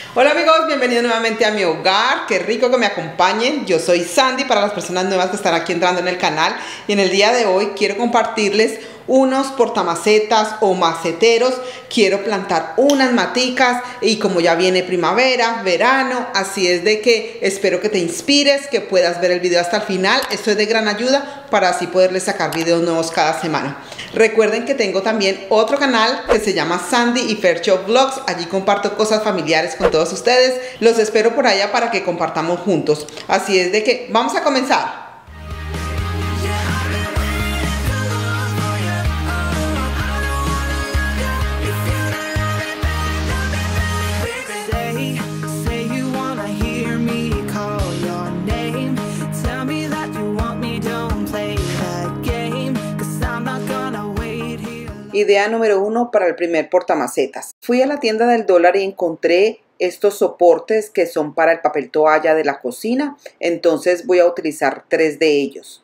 Hola amigos, bienvenidos nuevamente a mi hogar, qué rico que me acompañen. Yo soy Sandy para las personas nuevas que están aquí entrando en el canal y en el día de hoy quiero compartirles unos portamacetas o maceteros. Quiero plantar unas maticas y como ya viene primavera, verano, así es de que espero que te inspires, que puedas ver el video hasta el final. Esto es de gran ayuda para así poderles sacar videos nuevos cada semana. Recuerden que tengo también otro canal que se llama Sandy y Fercho Vlogs. Allí comparto cosas familiares con todos ustedes. Los espero por allá para que compartamos juntos. Así es de que vamos a comenzar. Idea número 1 para el primer portamacetas. Fui a la tienda del dólar y encontré estos soportes que son para el papel toalla de la cocina. Entonces voy a utilizar 3 de ellos.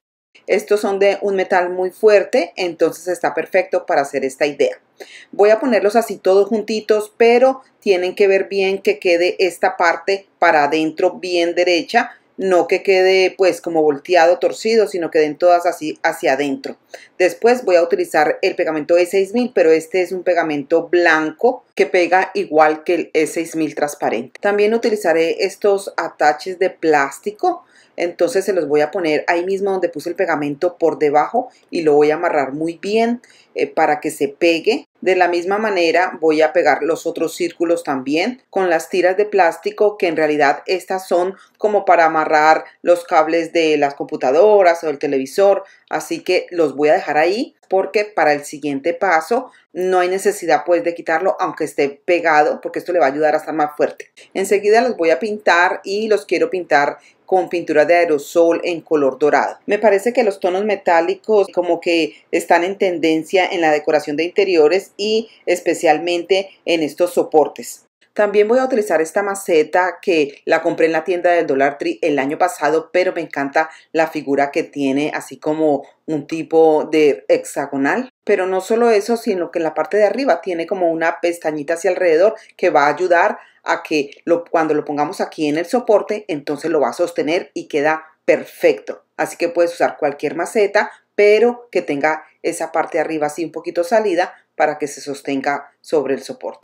Estos son de un metal muy fuerte, entonces está perfecto para hacer esta idea. Voy a ponerlos así todos juntitos, pero tienen que ver bien que quede esta parte para adentro bien derecha. No que quede pues como volteado, torcido, sino que den todas así hacia adentro. Después voy a utilizar el pegamento E6000, pero este es un pegamento blanco que pega igual que el E6000 transparente. También utilizaré estos ataches de plástico. Entonces se los voy a poner ahí mismo donde puse el pegamento por debajo y lo voy a amarrar muy bien para que se pegue. De la misma manera voy a pegar los otros círculos también con las tiras de plástico, que en realidad estas son como para amarrar los cables de las computadoras o del televisor. Así que los voy a dejar ahí porque para el siguiente paso no hay necesidad pues de quitarlo aunque esté pegado, porque esto le va a ayudar a estar más fuerte. Enseguida los voy a pintar y los quiero pintar con pintura de aerosol en color dorado. Me parece que los tonos metálicos como que están en tendencia en la decoración de interiores y especialmente en estos soportes. También voy a utilizar esta maceta que la compré en la tienda del Dollar Tree el año pasado, pero me encanta la figura que tiene, así como un tipo de hexagonal. Pero no solo eso, sino que en la parte de arriba tiene como una pestañita hacia alrededor que va a ayudar a que cuando lo pongamos aquí en el soporte, entonces lo va a sostener y queda perfecto. Así que puedes usar cualquier maceta, pero que tenga esa parte de arriba así un poquito salida para que se sostenga sobre el soporte.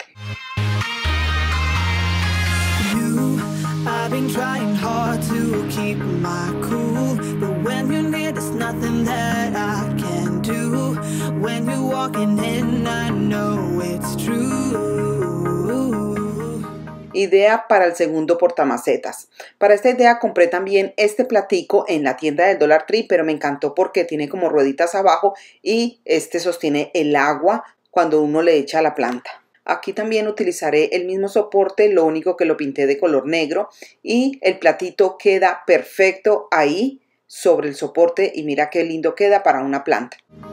I've been trying hard to keep my cool, but when you're near, there's nothing that I can do. When you're walking in, I know it's true. Idea para el segundo portamacetas. Para esta idea compré también este platico en la tienda del Dollar Tree, pero me encantó porque tiene como rueditas abajo y este sostiene el agua cuando uno le echa a la planta. Aquí también utilizaré el mismo soporte, lo único que lo pinté de color negro y el platito queda perfecto ahí sobre el soporte y mira qué lindo queda para una planta.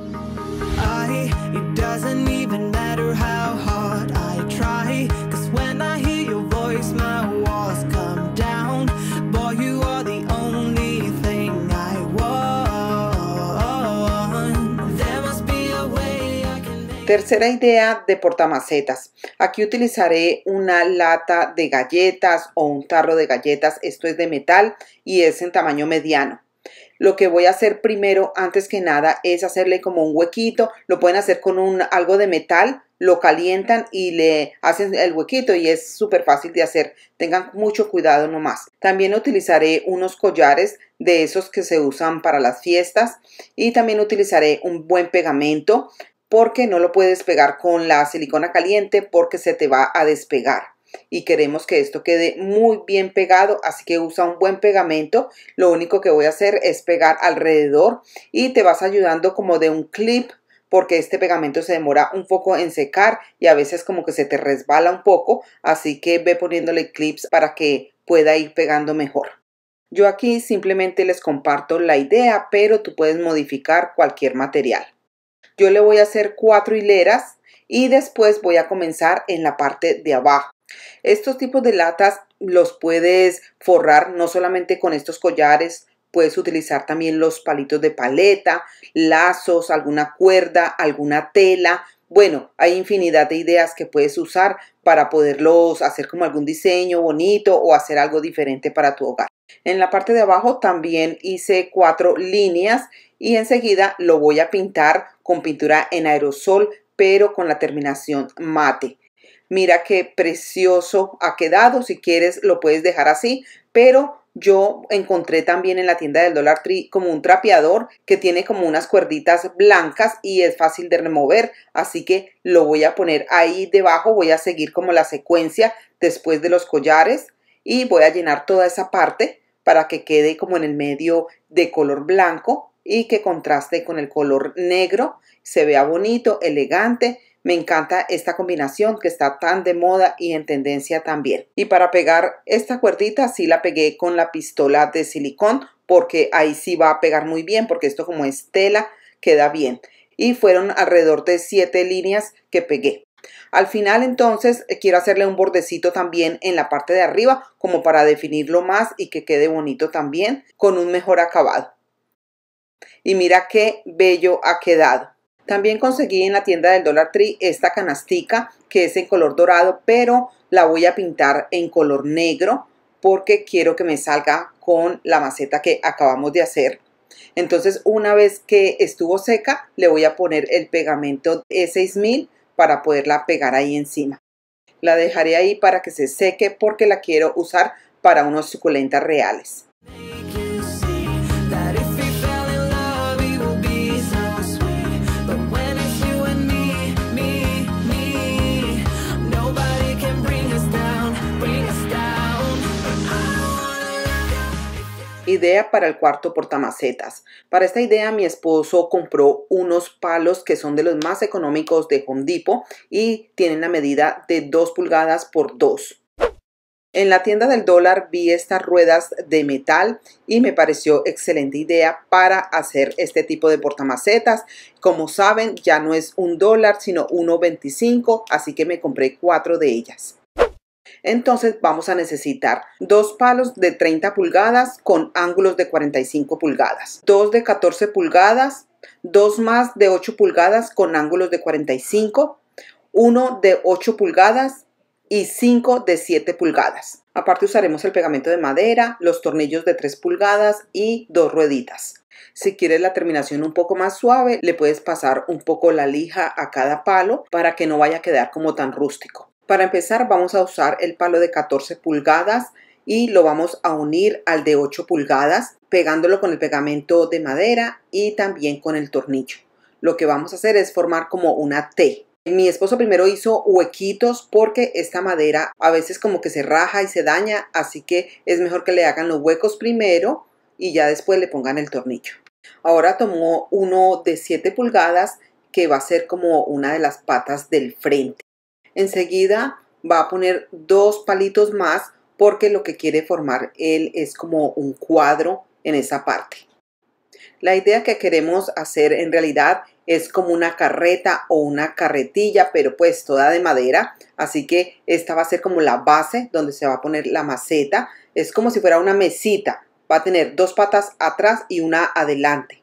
Tercera idea de portamacetas. Aquí utilizaré una lata de galletas o un tarro de galletas. Esto es de metal y es en tamaño mediano. Lo que voy a hacer primero, antes que nada, es hacerle como un huequito. Lo pueden hacer con algo de metal, lo calientan y le hacen el huequito y es súper fácil de hacer. Tengan mucho cuidado nomás. También utilizaré unos collares de esos que se usan para las fiestas y también utilizaré un buen pegamento, porque no lo puedes pegar con la silicona caliente porque se te va a despegar y queremos que esto quede muy bien pegado, así que usa un buen pegamento. Lo único que voy a hacer es pegar alrededor y te vas ayudando como de un clip, porque este pegamento se demora un poco en secar y a veces como que se te resbala un poco, así que ve poniéndole clips para que pueda ir pegando mejor. Yo aquí simplemente les comparto la idea, pero tú puedes modificar cualquier material. Yo le voy a hacer 4 hileras y después voy a comenzar en la parte de abajo. Estos tipos de latas los puedes forrar no solamente con estos collares, puedes utilizar también los palitos de paleta, lazos, alguna cuerda, alguna tela Bueno, hay infinidad de ideas que puedes usar para poderlos hacer como algún diseño bonito o hacer algo diferente para tu hogar. En la parte de abajo también hice 4 líneas y enseguida lo voy a pintar con pintura en aerosol, pero con la terminación mate. Mira qué precioso ha quedado. Si quieres lo puedes dejar así, pero yo encontré también en la tienda del Dollar Tree como un trapeador que tiene como unas cuerditas blancas y es fácil de remover, así que lo voy a poner ahí debajo. Voy a seguir como la secuencia después de los collares y voy a llenar toda esa parte para que quede como en el medio de color blanco y que contraste con el color negro, se vea bonito, elegante. Me encanta esta combinación que está tan de moda y en tendencia también. Y para pegar esta cuerdita sí la pegué con la pistola de silicón, porque ahí sí va a pegar muy bien, porque esto como es tela queda bien. Y fueron alrededor de 7 líneas que pegué. Al final entonces quiero hacerle un bordecito también en la parte de arriba como para definirlo más y que quede bonito también con un mejor acabado. Y mira qué bello ha quedado. También conseguí en la tienda del Dollar Tree esta canastica que es en color dorado, pero la voy a pintar en color negro porque quiero que me salga con la maceta que acabamos de hacer. Entonces una vez que estuvo seca le voy a poner el pegamento E6000 para poderla pegar ahí encima. La dejaré ahí para que se seque porque la quiero usar para unos suculentas reales. Idea para el cuarto portamacetas. Para esta idea mi esposo compró unos palos que son de los más económicos de Home Depot y tienen la medida de 2 pulgadas por 2. En la tienda del dólar vi estas ruedas de metal y me pareció excelente idea para hacer este tipo de portamacetas. Como saben, ya no es $1 sino 1.25, así que me compré 4 de ellas. Entonces vamos a necesitar 2 palos de 30 pulgadas con ángulos de 45 pulgadas, 2 de 14 pulgadas, 2 más de 8 pulgadas con ángulos de 45, 1 de 8 pulgadas y 5 de 7 pulgadas. Aparte usaremos el pegamento de madera, los tornillos de 3 pulgadas y 2 rueditas. Si quieres la terminación un poco más suave, le puedes pasar un poco la lija a cada palo para que no vaya a quedar como tan rústico. Para empezar vamos a usar el palo de 14 pulgadas y lo vamos a unir al de 8 pulgadas pegándolo con el pegamento de madera y también con el tornillo. Lo que vamos a hacer es formar como una T. Mi esposo primero hizo huequitos porque esta madera a veces como que se raja y se daña, así que es mejor que le hagan los huecos primero y ya después le pongan el tornillo. Ahora tomó uno de 7 pulgadas que va a ser como una de las patas del frente. Enseguida va a poner 2 palitos más porque lo que quiere formar él es como un cuadro en esa parte. La idea que queremos hacer en realidad es como una carreta o una carretilla, pero pues toda de madera. Así que esta va a ser como la base donde se va a poner la maceta. Es como si fuera una mesita. Va a tener 2 patas atrás y una adelante.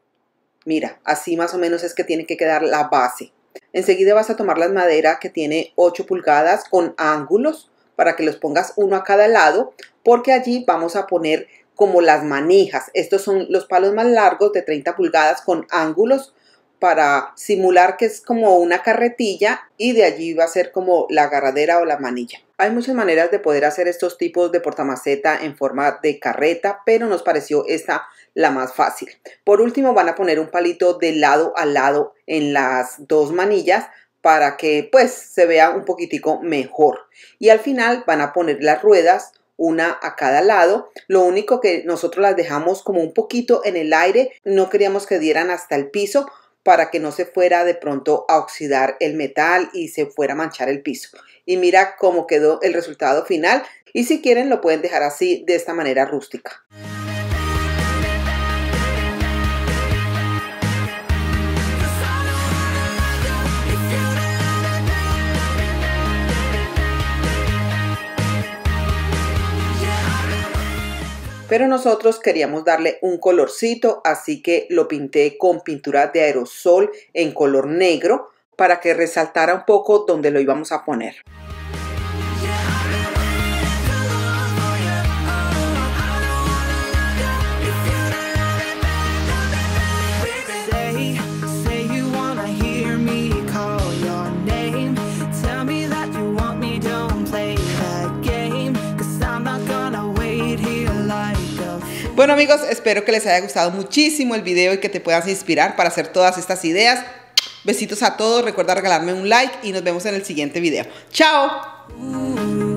Mira, así más o menos es que tiene que quedar la base. Enseguida vas a tomar la madera que tiene 8 pulgadas con ángulos para que los pongas uno a cada lado, porque allí vamos a poner como las manijas. Estos son los palos más largos de 30 pulgadas con ángulos para simular que es como una carretilla y de allí va a ser como la agarradera o la manilla. Hay muchas maneras de poder hacer estos tipos de portamaceta en forma de carreta, pero nos pareció esta la más fácil. Por último van a poner un palito de lado a lado en las 2 manillas para que pues se vea un poquitico mejor. Y al final van a poner las ruedas una a cada lado. Lo único que nosotros las dejamos como un poquito en el aire, no queríamos que dieran hasta el piso para que no se fuera de pronto a oxidar el metal y se fuera a manchar el piso. Y mira cómo quedó el resultado final y si quieren lo pueden dejar así de esta manera rústica. Pero nosotros queríamos darle un colorcito, así que lo pinté con pintura de aerosol en color negro para que resaltara un poco donde lo íbamos a poner. Bueno amigos, espero que les haya gustado muchísimo el video y que te puedas inspirar para hacer todas estas ideas. Besitos a todos, recuerda regalarme un like y nos vemos en el siguiente video. ¡Chao!